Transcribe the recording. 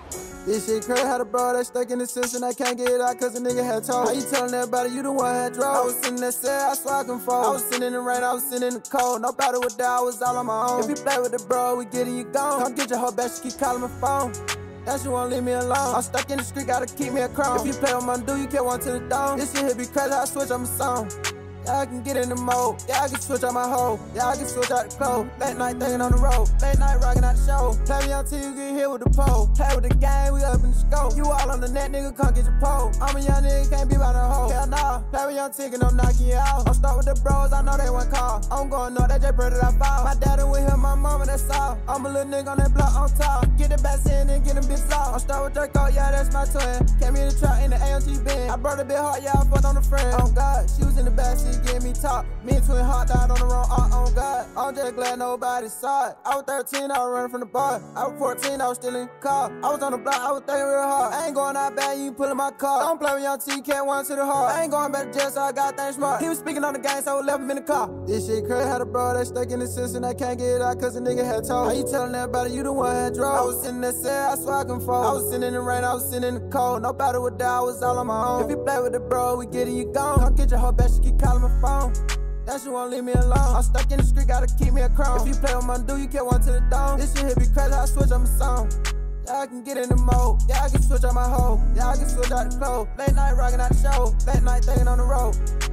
This shit crazy, how the bro that stuck in the system, I can't get it out cause the nigga had told. How you telling everybody you the one had drove? I was sitting in that cell, I swear I couldn't fold. I was sitting in the rain, I was sitting in the cold. Nobody would die, I was all on my own. If you play with the bro, we getting you gone. Come get your hoe back, she keep calling my phone. Now she won't leave me alone. I'm stuck in the street, gotta keep me a chrome. If you play with my dude, you get one to the dome. This shit here be crazy, I switch on my song. Yeah, I can get in the mode. Yeah, I can switch out my hoe. Yeah, I can switch out the clothes. Late night thinking on the road. Late night rocking out the show. Play me until you get hit with the pole. Play with the game, we up in the scope. You all on the net, nigga, come get your pole. I'm a young nigga, can't be by the hoe. Hell nah. Play with young ticket, I'm knocking you out. I'm start with the bros, I know they want call. I'm going north, that J bread that I fall. My daddy with him, my mama, that's all. I'm a little nigga on that block on top. Get the back in and get them bitches off. I'm start with Draco, yeah, that's my twin. Came in the truck in the AMG bin. I brought a bit hard, yeah, I fucked on a friend. Oh God, she was in the backseat getting me top. Me and twin hot died on the wrong on God. I'm just glad nobody saw it. I was 13, I was running from the bar. I was 14, I was still in the car. I was on the block, I was thinking real hard. I ain't going out bad, you pulling my car. Don't play with young T, can't one to the heart. I ain't going back to jail, so I got things smart. He was speaking on the game, so I left him in the car. This shit crazy, how the bro that stuck in the system, I can't get it out cause the nigga had told. How you telling everybody you the one had drove? I was sitting in that cell, I swear I couldn't fold. I was sitting in the rain, I was sitting in the cold. Nobody would die, I was all on my own. If you play with the bro, we getting you gone. Come get your hoe back, she keep calling my phone. Now she won't leave me alone. I'm stuck in the street, gotta keep me a chrome. If you play with my dude, you get one to the dome. This shit here be crazy, I switch on my song. Yeah, I can get in the mode. Yeah, I can switch out my hoe. Yeah, I can switch out the clothes. Late night rocking out the show. Late night thinking on the road.